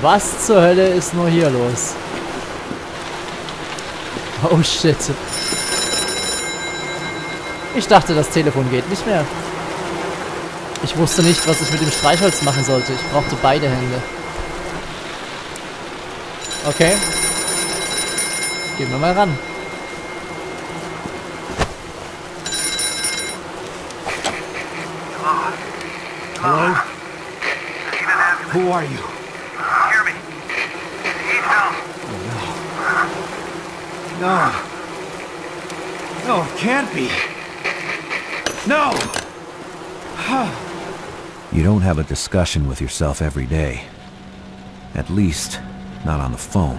Was zur Hölle ist nur hier los? Oh shit. Ich dachte, das Telefon geht nicht mehr. Ich wusste nicht, was ich mit dem Streichholz machen sollte. Ich brauchte beide Hände. Okay. Gehen wir mal ran. Hello? Who are you? Hear me. Need help. No. No, it can't be. No! You don't have a discussion with yourself every day. At least, not on the phone.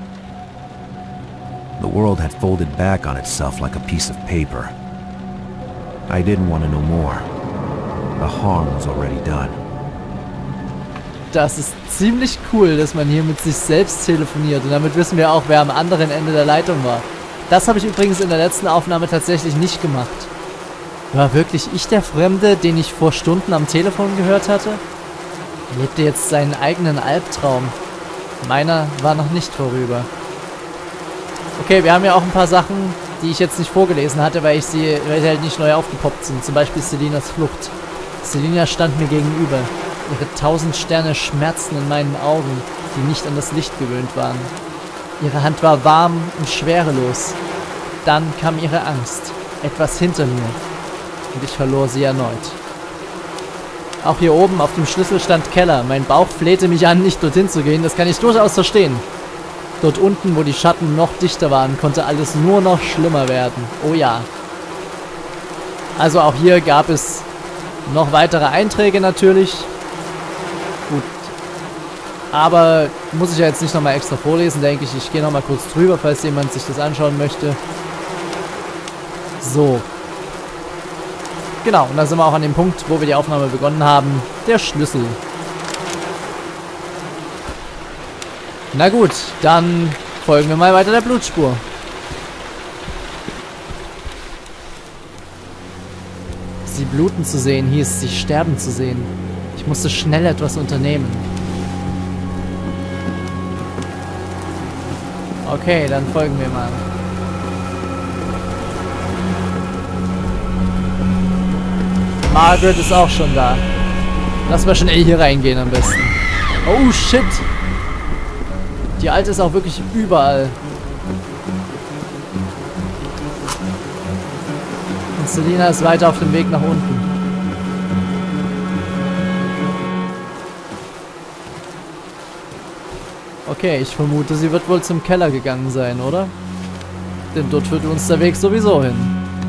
The world had folded back on itself like a piece of paper. I didn't want to know more. The harm was already done. Das ist ziemlich cool, dass man hier mit sich selbst telefoniert. Und damit wissen wir auch, wer am anderen Ende der Leitung war. Das habe ich übrigens in der letzten Aufnahme tatsächlich nicht gemacht. War wirklich ich der Fremde, den ich vor Stunden am Telefon gehört hatte? Er lebte jetzt seinen eigenen Albtraum. Meiner war noch nicht vorüber. Okay, wir haben ja auch ein paar Sachen, die ich jetzt nicht vorgelesen hatte, weil sie halt nicht neu aufgepoppt sind. Zum Beispiel Selinas Flucht. Selina stand mir gegenüber. Ihre 1000 Sterne schmerzten in meinen Augen, die nicht an das Licht gewöhnt waren. Ihre Hand war warm und schwerelos. Dann kam ihre Angst. Etwas hinter mir. Und ich verlor sie erneut. Auch hier oben auf dem Schlüssel stand Keller. Mein Bauch flehte mich an, nicht dorthin zu gehen. Das kann ich durchaus verstehen. Dort unten, wo die Schatten noch dichter waren, konnte alles nur noch schlimmer werden. Oh ja. Also auch hier gab es noch weitere Einträge natürlich. Gut. Aber muss ich ja jetzt nicht nochmal extra vorlesen, denke ich. Ich gehe nochmal kurz drüber, falls jemand sich das anschauen möchte. So. Genau, und da sind wir auch an dem Punkt, wo wir die Aufnahme begonnen haben. Der Schlüssel. Na gut, dann folgen wir mal weiter der Blutspur. Sie bluten zu sehen hieß, sie sterben zu sehen. Ich musste schnell etwas unternehmen. Okay, dann folgen wir mal. Margaret ist auch schon da. Lass mal schnell hier reingehen am besten. Oh shit! Die Alte ist auch wirklich überall. Und Selina ist weiter auf dem Weg nach unten. Okay, ich vermute, sie wird wohl zum Keller gegangen sein, oder? Denn dort führt uns der Weg sowieso hin.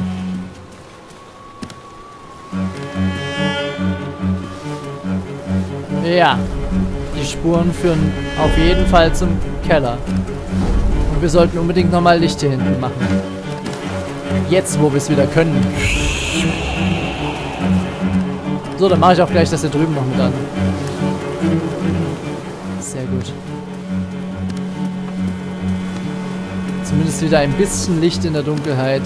Ja, die Spuren führen auf jeden Fall zum Keller. Und wir sollten unbedingt nochmal Licht hier hinten machen. Jetzt, wo wir es wieder können. So, dann mache ich auch gleich das hier drüben noch mit an. Sehr gut. Zumindest wieder ein bisschen Licht in der Dunkelheit.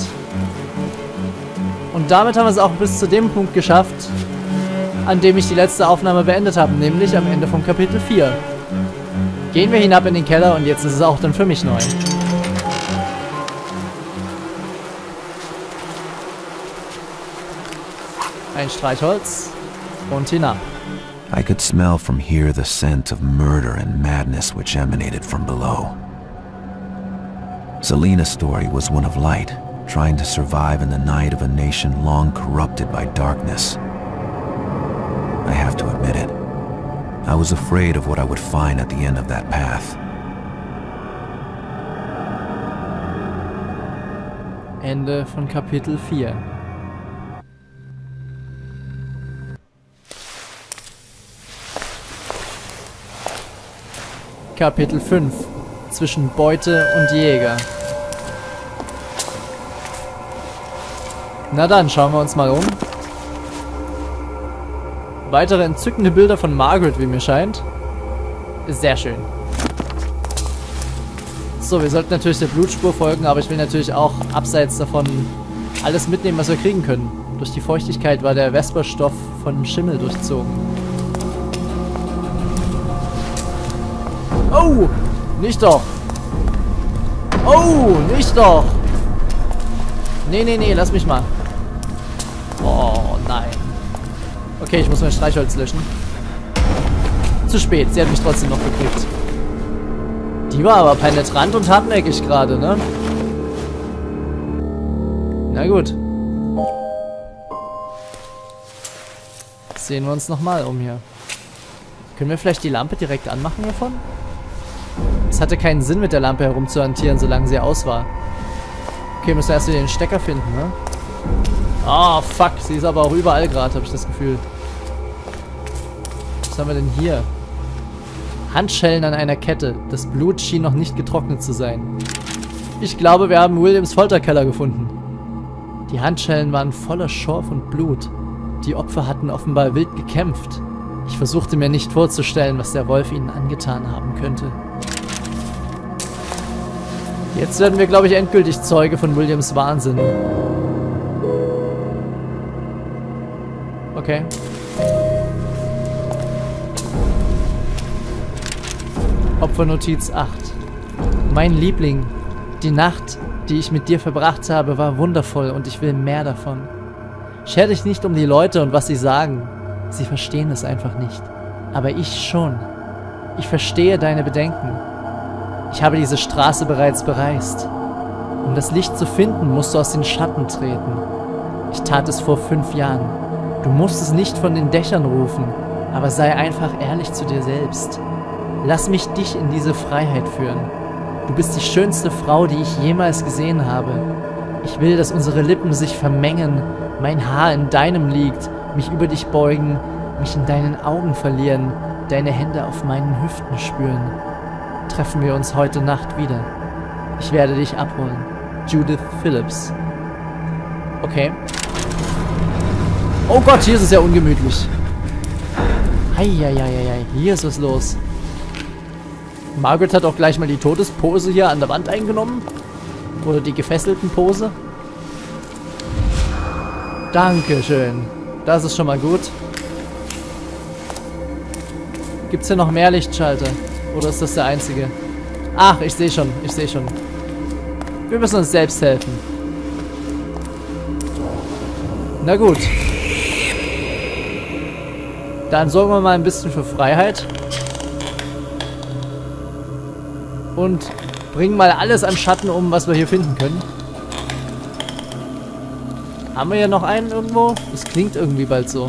Und damit haben wir es auch bis zu dem Punkt geschafft, an dem ich die letzte Aufnahme beendet habe, nämlich am Ende von Kapitel 4. Gehen wir hinab in den Keller und jetzt ist es auch dann für mich neu. Ein Streichholz und hinab. I could smell from here the scent of murder and madness which emanated from below. Selina's story was one of light, trying to survive in the night of a nation long corrupted by darkness. I have to admit it. I was afraid of what I would find at the end of that path. Ende von Kapitel 4. Kapitel 5. Zwischen Beute und Jäger. Na dann, schauen wir uns mal um. Weitere entzückende Bilder von Margaret, wie mir scheint. Sehr schön. So, wir sollten natürlich der Blutspur folgen, aber ich will natürlich auch abseits davon alles mitnehmen, was wir kriegen können. Durch die Feuchtigkeit war der Vesperstoff von Schimmel durchzogen. Oh! Nicht doch! Oh! Nicht doch! Nee, nee, nee, lass mich mal. Oh, nein. Okay, ich muss mein Streichholz löschen. Zu spät, sie hat mich trotzdem noch gekriegt. Die war aber penetrant und hartnäckig gerade, ne? Na gut. Sehen wir uns nochmal um hier. Können wir vielleicht die Lampe direkt anmachen hiervon? Es hatte keinen Sinn, mit der Lampe herumzuhantieren, solange sie aus war. Okay, müssen wir erst wieder den Stecker finden, ne? Ah, oh, fuck. Sie ist aber auch überall gerade, habe ich das Gefühl. Was haben wir denn hier? Handschellen an einer Kette. Das Blut schien noch nicht getrocknet zu sein. Ich glaube, wir haben Williams Folterkeller gefunden. Die Handschellen waren voller Schorf und Blut. Die Opfer hatten offenbar wild gekämpft. Ich versuchte mir nicht vorzustellen, was der Wolf ihnen angetan haben könnte. Jetzt werden wir, glaube ich, endgültig Zeuge von Williams Wahnsinn. Okay. Opfernotiz 8. Mein Liebling, die Nacht, die ich mit dir verbracht habe, war wundervoll und ich will mehr davon. Scher dich nicht um die Leute und was sie sagen. Sie verstehen es einfach nicht. Aber ich schon. Ich verstehe deine Bedenken. Ich habe diese Straße bereits bereist. Um das Licht zu finden, musst du aus den Schatten treten. Ich tat es vor 5 Jahren. Du musst es nicht von den Dächern rufen, aber sei einfach ehrlich zu dir selbst. Lass mich dich in diese Freiheit führen. Du bist die schönste Frau, die ich jemals gesehen habe. Ich will, dass unsere Lippen sich vermengen, mein Haar in deinem liegt, mich über dich beugen, mich in deinen Augen verlieren, deine Hände auf meinen Hüften spüren. Treffen wir uns heute Nacht wieder. Ich werde dich abholen. Judith Phillips. Okay. Oh Gott, hier ist es ja ungemütlich. Heieieiei, hier ist was los. Margaret hat auch gleich mal die Todespose hier an der Wand eingenommen. Oder die gefesselten Pose. Dankeschön. Das ist schon mal gut. Gibt es hier noch mehr Lichtschalter? Oder ist das der einzige? Ach, ich sehe schon. Ich sehe schon. Wir müssen uns selbst helfen. Na gut. Dann sorgen wir mal ein bisschen für Freiheit. Und bringen mal alles an Schatten um, was wir hier finden können. Haben wir hier noch einen irgendwo? Das klingt irgendwie bald so.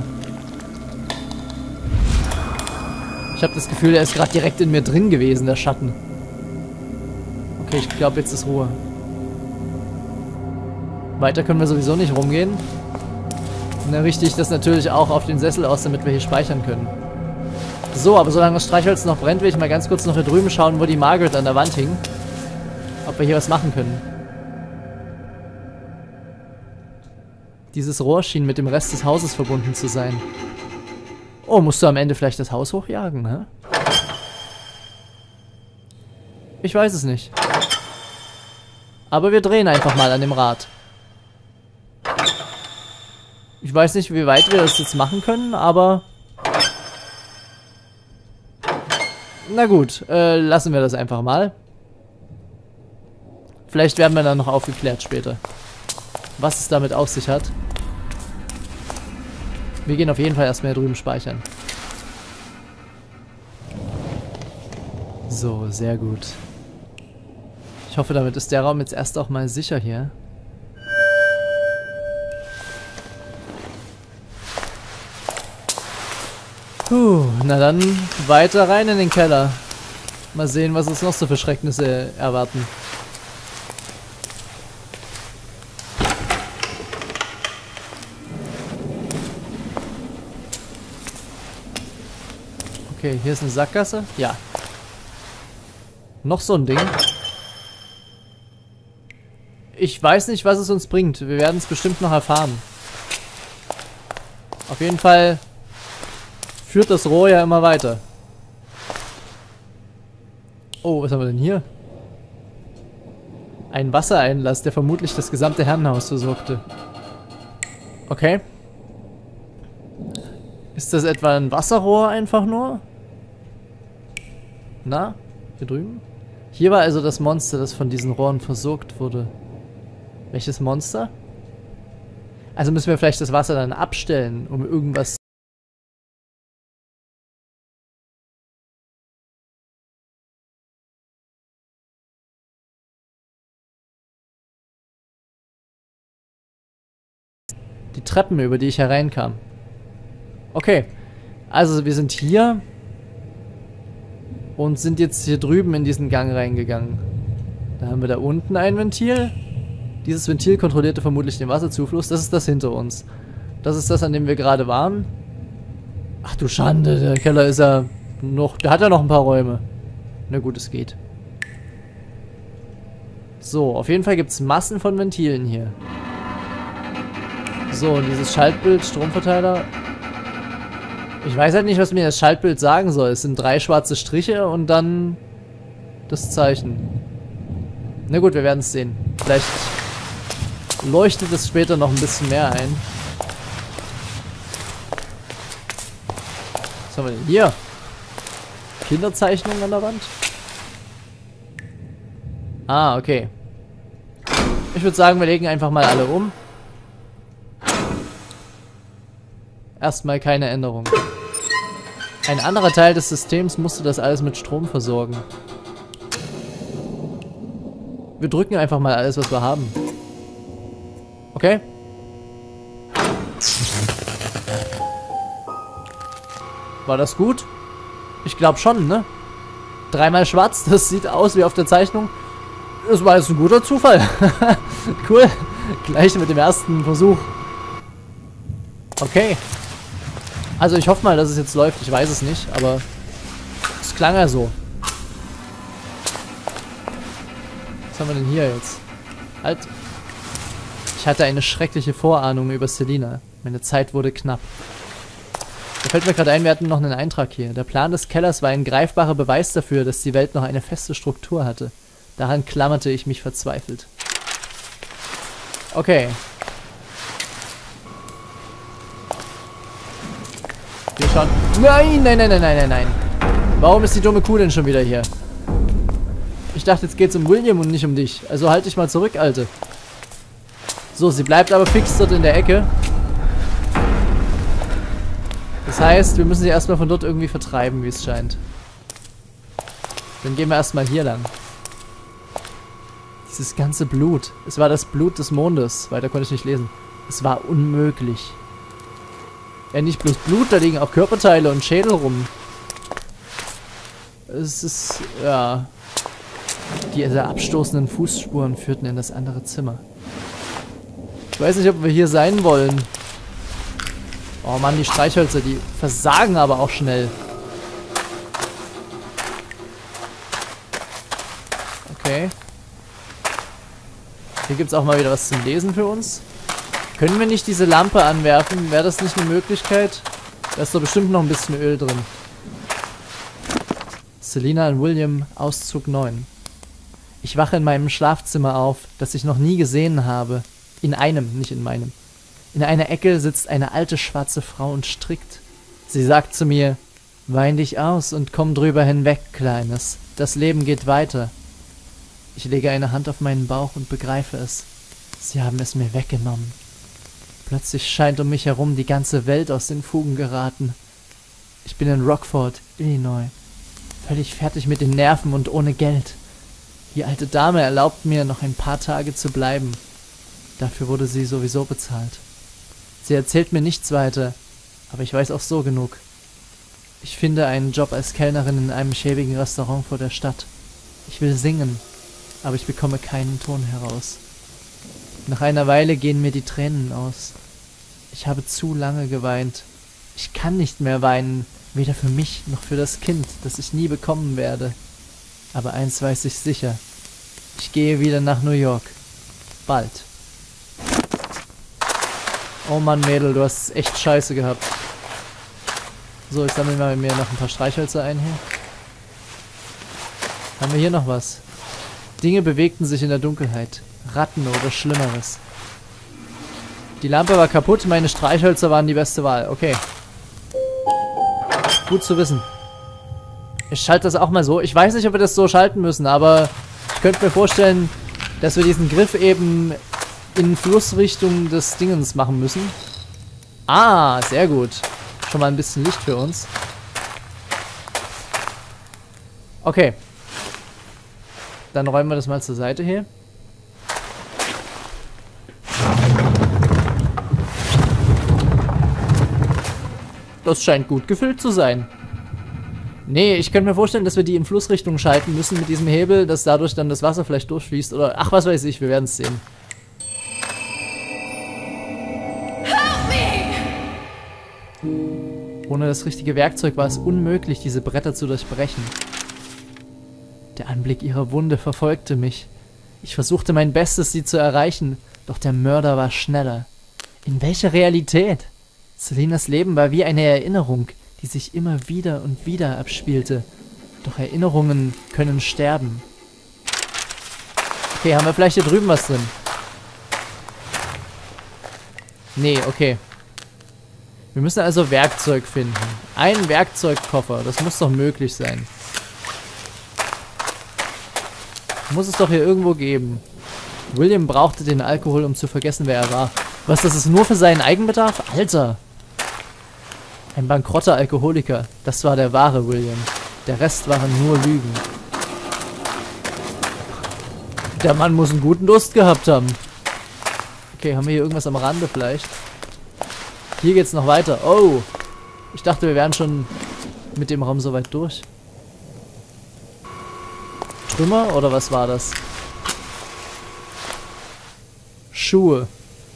Ich habe das Gefühl, der ist gerade direkt in mir drin gewesen, der Schatten. Okay, ich glaube, jetzt ist Ruhe. Weiter können wir sowieso nicht rumgehen. Und dann richte ich das natürlich auch auf den Sessel aus, damit wir hier speichern können. So, aber solange das Streichholz noch brennt, will ich mal ganz kurz noch hier drüben schauen, wo die Margaret an der Wand hing. Ob wir hier was machen können. Dieses Rohr schien mit dem Rest des Hauses verbunden zu sein. Oh, musst du am Ende vielleicht das Haus hochjagen, hä? Ich weiß es nicht. Aber wir drehen einfach mal an dem Rad. Ich weiß nicht, wie weit wir das jetzt machen können, aber... Na gut, lassen wir das einfach mal. Vielleicht werden wir dann noch aufgeklärt später. Was es damit auf sich hat. Wir gehen auf jeden Fall erstmal hier drüben speichern. So, sehr gut. Ich hoffe, damit ist der Raum jetzt erst auch mal sicher hier. Puh, na dann weiter rein in den Keller. Mal sehen, was uns noch so für Schrecknisse erwarten. Okay, hier ist eine Sackgasse. Ja. Noch so ein Ding. Ich weiß nicht, was es uns bringt. Wir werden es bestimmt noch erfahren. Auf jeden Fall führt das Rohr ja immer weiter. Oh, was haben wir denn hier? Ein Wassereinlass, der vermutlich das gesamte Herrenhaus versorgte. Okay. Ist das etwa ein Wasserrohr einfach nur? Na? Hier drüben? Hier war also das Monster, das von diesen Rohren versorgt wurde. Welches Monster? Also müssen wir vielleicht das Wasser dann abstellen, um irgendwas... Die Treppen, über die ich hereinkam. Okay. Also wir sind hier und sind jetzt hier drüben in diesen Gang reingegangen. Da haben wir da unten ein Ventil. Dieses Ventil kontrollierte vermutlich den Wasserzufluss. Das ist das hinter uns. Das ist das, an dem wir gerade waren. Ach du Schande, der Keller ist ja noch... Der hat ja noch ein paar Räume. Na gut, es geht. So, auf jeden Fall gibt es Massen von Ventilen hier. So, und dieses Schaltbild, Stromverteiler. Ich weiß halt nicht, was mir das Schaltbild sagen soll. Es sind 3 schwarze Striche und dann das Zeichen. Na gut, wir werden es sehen. Vielleicht leuchtet es später noch ein bisschen mehr ein. Was haben wir denn hier? Kinderzeichnungen an der Wand? Ah, okay. Ich würde sagen, wir legen einfach mal alle um. Erstmal keine Änderung. Ein anderer Teil des Systems musste das alles mit Strom versorgen. Wir drücken einfach mal alles, was wir haben. Okay? War das gut? Ich glaube schon, ne? 3-mal schwarz, das sieht aus wie auf der Zeichnung. Das war jetzt ein guter Zufall. Cool. Gleich mit dem ersten Versuch. Okay. Also ich hoffe mal, dass es jetzt läuft. Ich weiß es nicht, aber es klang ja so. Was haben wir denn hier jetzt? Halt. Ich hatte eine schreckliche Vorahnung über Selina. Meine Zeit wurde knapp. Da fällt mir gerade ein, wir hatten noch einen Eintrag hier. Der Plan des Kellers war ein greifbarer Beweis dafür, dass die Welt noch eine feste Struktur hatte. Daran klammerte ich mich verzweifelt. Okay. Wir schauen... Nein, nein, nein, nein, nein, nein, nein. Warum ist die dumme Kuh denn schon wieder hier? Ich dachte, jetzt geht's um William und nicht um dich. Also halt dich mal zurück, Alte. So, sie bleibt aber fix dort in der Ecke. Das heißt, wir müssen sie erstmal von dort irgendwie vertreiben, wie es scheint. Dann gehen wir erstmal hier lang. Dieses ganze Blut. Es war das Blut des Mondes. Weiter konnte ich nicht lesen. Es war unmöglich. Ja, nicht bloß Blut, da liegen auch Körperteile und Schädel rum. Es ist, ja... Diese abstoßenden Fußspuren führten in das andere Zimmer. Ich weiß nicht, ob wir hier sein wollen. Oh Mann, die Streichhölzer, die versagen aber auch schnell. Okay. Hier gibt es auch mal wieder was zum Lesen für uns. Können wir nicht diese Lampe anwerfen? Wäre das nicht eine Möglichkeit? Da ist doch bestimmt noch ein bisschen Öl drin. Selina und William, Auszug 9. Ich wache in meinem Schlafzimmer auf, das ich noch nie gesehen habe. In einem, nicht in meinem. In einer Ecke sitzt eine alte schwarze Frau und strickt. Sie sagt zu mir, wein dich aus und komm drüber hinweg, Kleines. Das Leben geht weiter. Ich lege eine Hand auf meinen Bauch und begreife es. Sie haben es mir weggenommen. Plötzlich scheint um mich herum die ganze Welt aus den Fugen geraten. Ich bin in Rockford, Illinois. Völlig fertig mit den Nerven und ohne Geld. Die alte Dame erlaubt mir, noch ein paar Tage zu bleiben. Dafür wurde sie sowieso bezahlt. Sie erzählt mir nichts weiter, aber ich weiß auch so genug. Ich finde einen Job als Kellnerin in einem schäbigen Restaurant vor der Stadt. Ich will singen, aber ich bekomme keinen Ton heraus. Nach einer Weile gehen mir die Tränen aus. Ich habe zu lange geweint. Ich kann nicht mehr weinen, weder für mich noch für das Kind, das ich nie bekommen werde. Aber eins weiß ich sicher. Ich gehe wieder nach New York. Bald. Oh Mann, Mädel, du hast es echt scheiße gehabt. So, ich sammle mal mir noch ein paar Streichhölzer ein hier. Haben wir hier noch was? Dinge bewegten sich in der Dunkelheit. Ratten oder Schlimmeres. Die Lampe war kaputt, meine Streichhölzer waren die beste Wahl. Okay. Gut zu wissen. Ich schalte das auch mal so. Ich weiß nicht, ob wir das so schalten müssen, aber ich könnte mir vorstellen, dass wir diesen Griff eben in Flussrichtung des Dingens machen müssen. Ah, sehr gut. Schon mal ein bisschen Licht für uns. Okay. Dann räumen wir das mal zur Seite hier. Das scheint gut gefüllt zu sein. Nee, ich könnte mir vorstellen, dass wir die in Flussrichtung schalten müssen mit diesem Hebel, dass dadurch dann das Wasser vielleicht durchfließt oder... Ach, was weiß ich, wir werden es sehen. Ohne das richtige Werkzeug war es unmöglich, diese Bretter zu durchbrechen. Der Anblick ihrer Wunde verfolgte mich. Ich versuchte mein Bestes, sie zu erreichen, doch der Mörder war schneller. In welcher Realität? Selinas Leben war wie eine Erinnerung, die sich immer wieder und wieder abspielte. Doch Erinnerungen können sterben. Okay, haben wir vielleicht hier drüben was drin? Nee, okay. Wir müssen also Werkzeug finden. Ein Werkzeugkoffer, das muss doch möglich sein. Muss es doch hier irgendwo geben. William brauchte den Alkohol, um zu vergessen, wer er war. Was, das ist nur für seinen Eigenbedarf? Alter! Ein bankrotter Alkoholiker. Das war der wahre William. Der Rest waren nur Lügen. Der Mann muss einen guten Durst gehabt haben. Okay, haben wir hier irgendwas am Rande vielleicht? Hier geht's noch weiter. Oh! Ich dachte, wir wären schon mit dem Raum soweit durch. Trümmer oder was war das? Schuhe.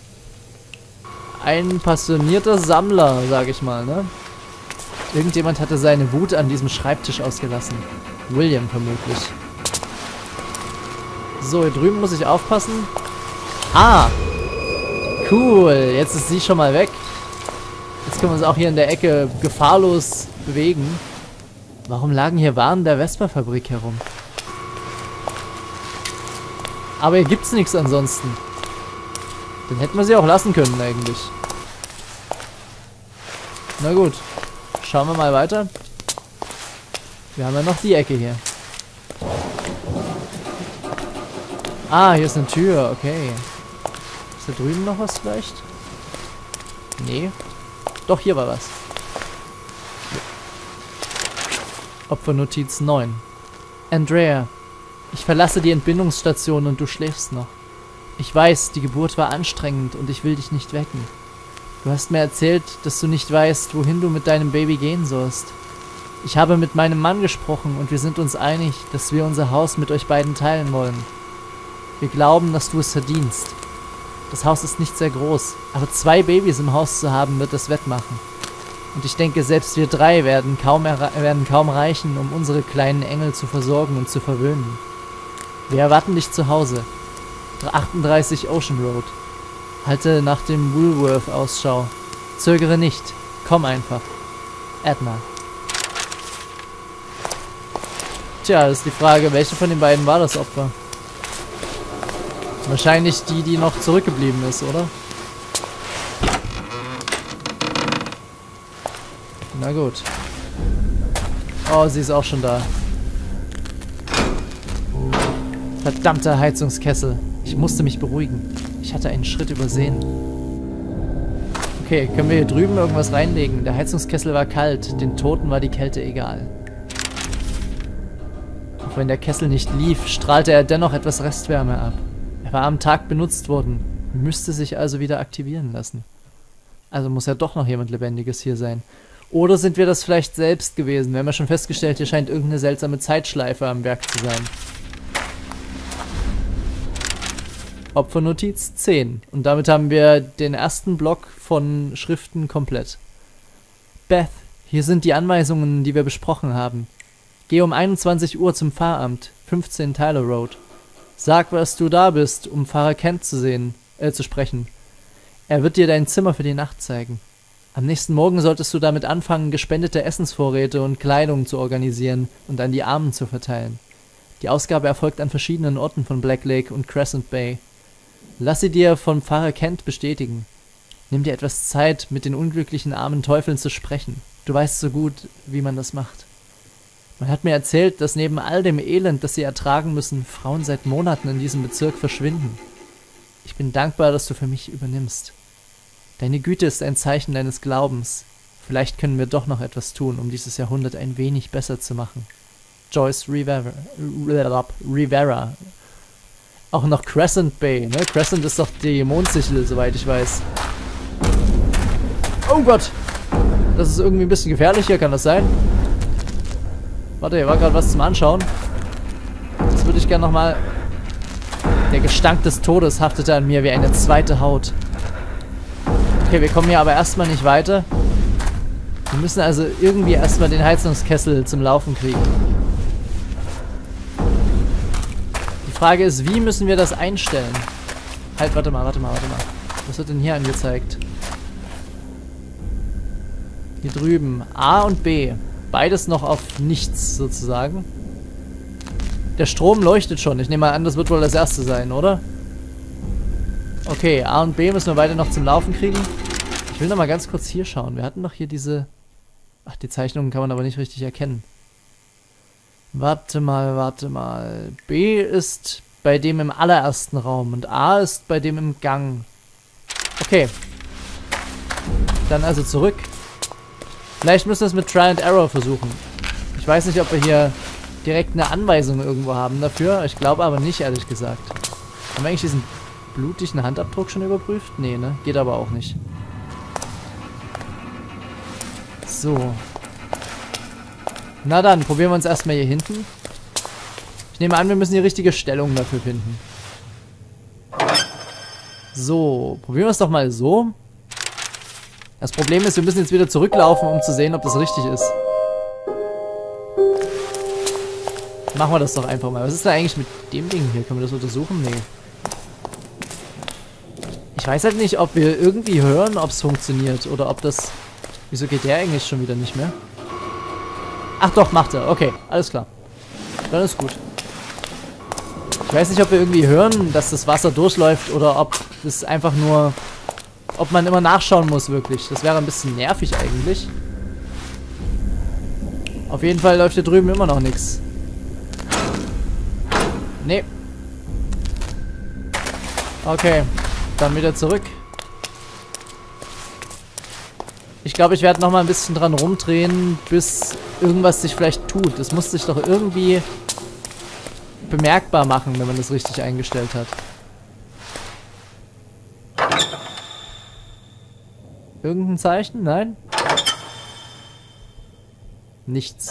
Ein passionierter Sammler, sag ich mal, ne? Irgendjemand hatte seine Wut an diesem Schreibtisch ausgelassen. William vermutlich. So, hier drüben muss ich aufpassen. Ah! Cool, jetzt ist sie schon mal weg. Jetzt können wir uns auch hier in der Ecke gefahrlos bewegen. Warum lagen hier Waren der Vespa-Fabrik herum? Aber hier gibt's nichts ansonsten. Dann hätten wir sie auch lassen können eigentlich. Na gut. Schauen wir mal weiter. Wir haben ja noch die Ecke hier. Ah, hier ist eine Tür. Okay. Ist da drüben noch was vielleicht? Nee. Doch, hier war was. Opfernotiz 9. Andrea. Ich verlasse die Entbindungsstation und du schläfst noch. Ich weiß, die Geburt war anstrengend und ich will dich nicht wecken. Du hast mir erzählt, dass du nicht weißt, wohin du mit deinem Baby gehen sollst. Ich habe mit meinem Mann gesprochen und wir sind uns einig, dass wir unser Haus mit euch beiden teilen wollen. Wir glauben, dass du es verdienst. Das Haus ist nicht sehr groß, aber 2 Babys im Haus zu haben, wird es wettmachen. Und ich denke, selbst wir 3 werden kaum reichen, um unsere kleinen Engel zu versorgen und zu verwöhnen. Wir erwarten dich zu Hause. 38 Ocean Road. Halte nach dem Woolworth Ausschau. Zögere nicht. Komm einfach. Edna. Tja, das ist die Frage, welche von den beiden war das Opfer? Wahrscheinlich die, die noch zurückgeblieben ist, oder? Na gut. Oh, sie ist auch schon da. Verdammter Heizungskessel. Ich musste mich beruhigen. Ich hatte einen Schritt übersehen. Okay, können wir hier drüben irgendwas reinlegen? Der Heizungskessel war kalt. Den Toten war die Kälte egal. Auch wenn der Kessel nicht lief, strahlte er dennoch etwas Restwärme ab. Er war am Tag benutzt worden. Müsste sich also wieder aktivieren lassen. Also muss ja doch noch jemand Lebendiges hier sein. Oder sind wir das vielleicht selbst gewesen? Wir haben ja schon festgestellt, hier scheint irgendeine seltsame Zeitschleife am Werk zu sein. Opfernotiz 10. Und damit haben wir den ersten Block von Schriften komplett. Beth, hier sind die Anweisungen, die wir besprochen haben. Geh um 21 Uhr zum Pfarramt, 15 Tyler Road. Sag, dass du da bist, um Pfarrer Kent zu sprechen. Er wird dir dein Zimmer für die Nacht zeigen. Am nächsten Morgen solltest du damit anfangen, gespendete Essensvorräte und Kleidung zu organisieren und an die Armen zu verteilen. Die Ausgabe erfolgt an verschiedenen Orten von Black Lake und Crescent Bay. Lass sie dir von Pfarrer Kent bestätigen. Nimm dir etwas Zeit, mit den unglücklichen armen Teufeln zu sprechen. Du weißt so gut, wie man das macht. Man hat mir erzählt, dass neben all dem Elend, das sie ertragen müssen, Frauen seit Monaten in diesem Bezirk verschwinden. Ich bin dankbar, dass du für mich übernimmst. Deine Güte ist ein Zeichen deines Glaubens. Vielleicht können wir doch noch etwas tun, um dieses Jahrhundert ein wenig besser zu machen. Joyce Rivera. Auch noch Crescent Bay, ne? Crescent ist doch die Mondsichel, soweit ich weiß. Oh Gott! Das ist irgendwie ein bisschen gefährlich hier, kann das sein? Warte, hier war gerade was zum Anschauen. Das würde ich gerne nochmal... Der Gestank des Todes haftete an mir wie eine zweite Haut. Okay, wir kommen hier aber erstmal nicht weiter. Wir müssen also irgendwie erstmal den Heizungskessel zum Laufen kriegen. Die Frage ist, wie müssen wir das einstellen? Halt, warte mal. Was wird denn hier angezeigt? Hier drüben. A und B. Beides noch auf nichts, sozusagen. Der Strom leuchtet schon. Ich nehme mal an, das wird wohl das erste sein, oder? Okay, A und B müssen wir beide noch zum Laufen kriegen. Ich will noch mal ganz kurz hier schauen. Wir hatten doch hier diese... Ach, die Zeichnungen kann man aber nicht richtig erkennen. Warte mal. B ist bei dem im allerersten Raum und A ist bei dem im Gang. Okay. Dann also zurück. Vielleicht müssen wir es mit Try and Error versuchen. Ich weiß nicht, ob wir hier direkt eine Anweisung irgendwo haben dafür. Ich glaube aber nicht, ehrlich gesagt. Haben wir eigentlich diesen blutigen Handabdruck schon überprüft? Nee, ne? Geht aber auch nicht. So. Na dann, probieren wir uns erstmal hier hinten. Ich nehme an, wir müssen die richtige Stellung dafür finden. So, probieren wir es doch mal so. Das Problem ist, wir müssen jetzt wieder zurücklaufen, um zu sehen, ob das richtig ist. Machen wir das doch einfach mal. Was ist da eigentlich mit dem Ding hier? Können wir das untersuchen? Nee. Ich weiß halt nicht, ob wir irgendwie hören, ob es funktioniert. Oder ob das... Wieso geht der eigentlich schon wieder nicht mehr? Ach doch, macht er. Okay, alles klar. Dann ist gut. Ich weiß nicht, ob wir irgendwie hören, dass das Wasser durchläuft. Oder ob das einfach nur... Ob man immer nachschauen muss, wirklich. Das wäre ein bisschen nervig eigentlich. Auf jeden Fall läuft hier drüben immer noch nichts. Nee. Okay. Dann wieder zurück. Ich glaube, ich werde nochmal ein bisschen dran rumdrehen, bis irgendwas sich vielleicht tut. Das muss sich doch irgendwie bemerkbar machen, wenn man das richtig eingestellt hat. Irgendein Zeichen? Nein? Nichts.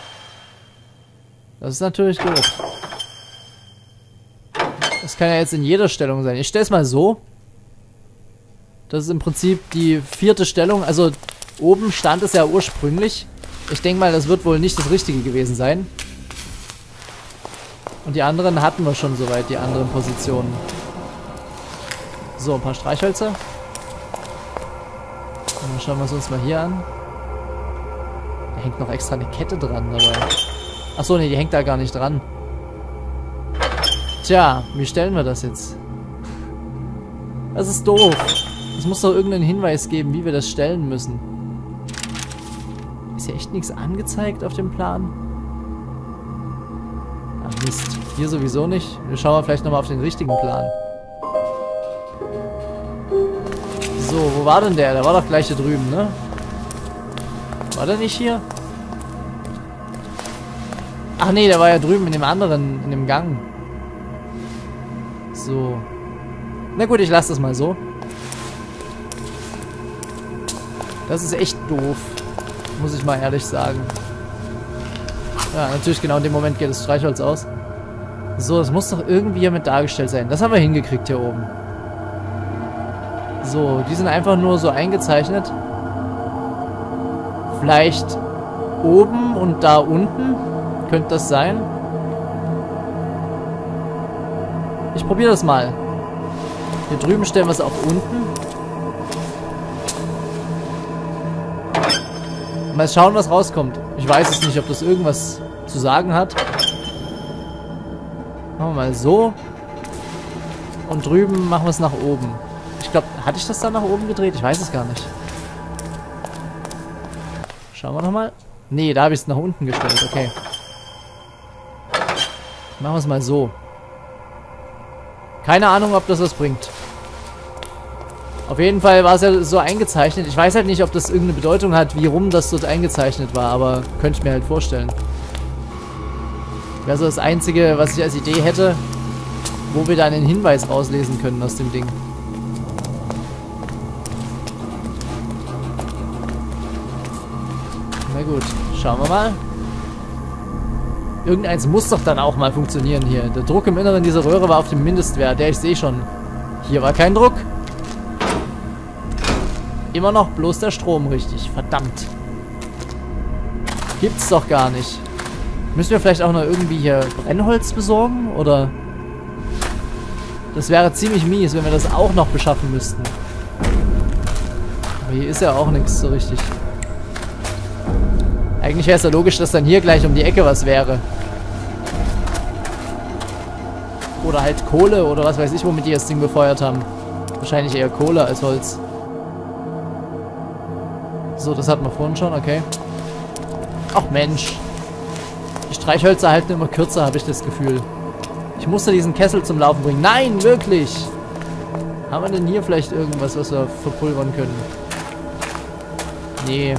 Das ist natürlich doof. Das kann ja jetzt in jeder Stellung sein. Ich stelle es mal so. Das ist im Prinzip die 4. Stellung. Also oben stand es ja ursprünglich. Ich denke mal, das wird wohl nicht das Richtige gewesen sein. Und die anderen hatten wir schon soweit, die anderen Positionen. So, ein paar Streichhölzer. Und dann schauen wir es uns mal hier an. Da hängt noch extra eine Kette dran dabei. Achso, nee, die hängt da gar nicht dran. Tja, wie stellen wir das jetzt? Das ist doof. Es muss doch irgendeinen Hinweis geben, wie wir das stellen müssen. Ist hier echt nichts angezeigt auf dem Plan? Ach Mist, hier sowieso nicht. Wir schauen mal vielleicht nochmal auf den richtigen Plan. So, wo war denn der? Der war doch gleich hier drüben, ne? War der nicht hier? Ach nee, der war ja drüben in dem anderen, in dem Gang. So. Na gut, ich lasse das mal so. Das ist echt doof. Muss ich mal ehrlich sagen. Ja, natürlich genau in dem Moment geht das Streichholz aus. So, das muss doch irgendwie hiermit dargestellt sein. Das haben wir hingekriegt hier oben. So, die sind einfach nur so eingezeichnet. Vielleicht oben und da unten. Könnte das sein? Ich probiere das mal. Hier drüben stellen wir es auf unten. Mal schauen, was rauskommt. Ich weiß es nicht, ob das irgendwas zu sagen hat. Machen wir mal so. Und drüben machen wir es nach oben. Ich glaube, hatte ich das da nach oben gedreht? Ich weiß es gar nicht. Schauen wir nochmal. Nee, da habe ich es nach unten gestellt. Okay. Machen wir es mal so. Keine Ahnung, ob das was bringt. Auf jeden Fall war es ja so eingezeichnet. Ich weiß halt nicht, ob das irgendeine Bedeutung hat, wie rum das dort eingezeichnet war, aber könnte ich mir halt vorstellen. Wäre so das Einzige, was ich als Idee hätte, wo wir dann einen Hinweis rauslesen können aus dem Ding. Na gut, schauen wir mal. Irgendeins muss doch dann auch mal funktionieren hier. Der Druck im Inneren dieser Röhre war auf dem Mindestwert. Der, ich sehe schon. Hier war kein Druck. Immer noch bloß der Strom richtig. Verdammt. Gibt's doch gar nicht. Müssen wir vielleicht auch noch irgendwie hier Brennholz besorgen? Oder? Das wäre ziemlich mies, wenn wir das auch noch beschaffen müssten. Aber hier ist ja auch nichts so richtig. Eigentlich wäre es ja logisch, dass dann hier gleich um die Ecke was wäre. Oder halt Kohle oder was weiß ich, womit die das Ding befeuert haben. Wahrscheinlich eher Kohle als Holz. So, das hatten wir vorhin schon, okay. Ach Mensch. Die Streichhölzer halten immer kürzer, habe ich das Gefühl. Ich musste diesen Kessel zum Laufen bringen. Nein, wirklich! Haben wir denn hier vielleicht irgendwas, was wir verpulvern können? Nee.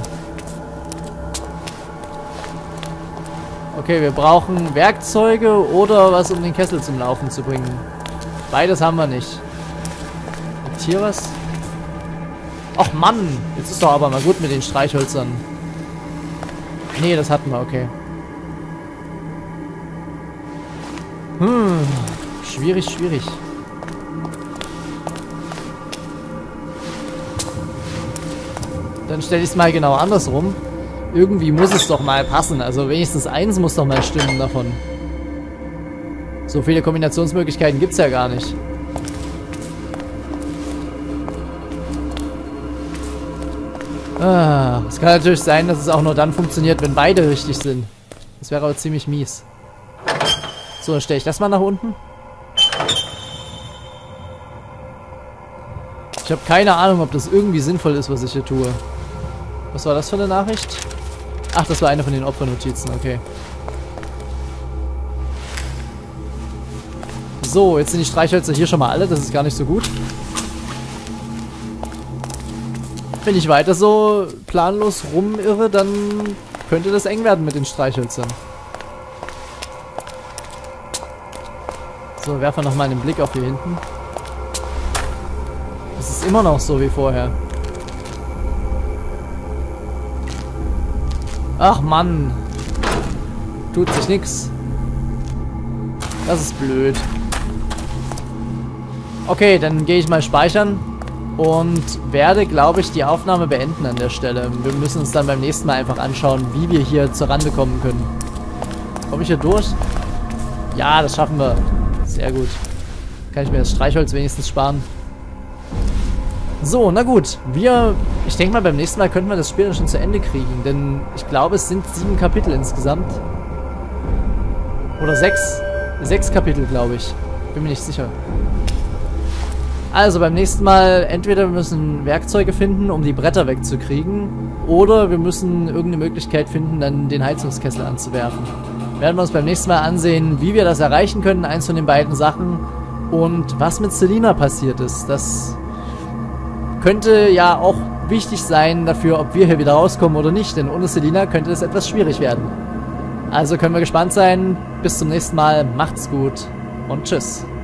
Okay, wir brauchen Werkzeuge oder was, um den Kessel zum Laufen zu bringen. Beides haben wir nicht. Gibt hier was? Ach Mann, jetzt ist doch aber mal gut mit den Streichhölzern. Nee, das hatten wir, okay. Schwierig, schwierig. Dann stelle ich es mal genau andersrum. Irgendwie muss es doch mal passen. Also wenigstens eins muss doch mal stimmen davon. So viele Kombinationsmöglichkeiten gibt es ja gar nicht. Ah, es kann natürlich sein, dass es auch nur dann funktioniert, wenn beide richtig sind. Das wäre aber ziemlich mies. So, dann stelle ich das mal nach unten. Ich habe keine Ahnung, ob das irgendwie sinnvoll ist, was ich hier tue. Was war das für eine Nachricht? Ach, das war eine von den Opfernotizen, okay. So, jetzt sind die Streichhölzer hier schon mal alle, das ist gar nicht so gut. Wenn ich weiter so planlos rumirre, dann könnte das eng werden mit den Streichhölzern. So, werfen wir nochmal einen Blick auf hier hinten. Es ist immer noch so wie vorher. Ach Mann. Tut sich nix. Das ist blöd. Okay, dann gehe ich mal speichern. Und werde, glaube ich, die Aufnahme beenden an der Stelle. Wir müssen uns dann beim nächsten Mal einfach anschauen, wie wir hier zur Rande kommen können. Komme ich hier durch? Ja, das schaffen wir. Sehr gut. Kann ich mir das Streichholz wenigstens sparen. So, na gut. Ich denke mal, beim nächsten Mal könnten wir das Spiel dann schon zu Ende kriegen. Denn ich glaube, es sind 7 Kapitel insgesamt. Oder 6. 6 Kapitel, glaube ich. Bin mir nicht sicher. Also beim nächsten Mal, entweder wir müssen Werkzeuge finden, um die Bretter wegzukriegen, oder wir müssen irgendeine Möglichkeit finden, dann den Heizungskessel anzuwerfen. Werden wir uns beim nächsten Mal ansehen, wie wir das erreichen können, eins von den beiden Sachen, und was mit Selina passiert ist. Das könnte ja auch wichtig sein dafür, ob wir hier wieder rauskommen oder nicht, denn ohne Selina könnte es etwas schwierig werden. Also können wir gespannt sein. Bis zum nächsten Mal, macht's gut und tschüss.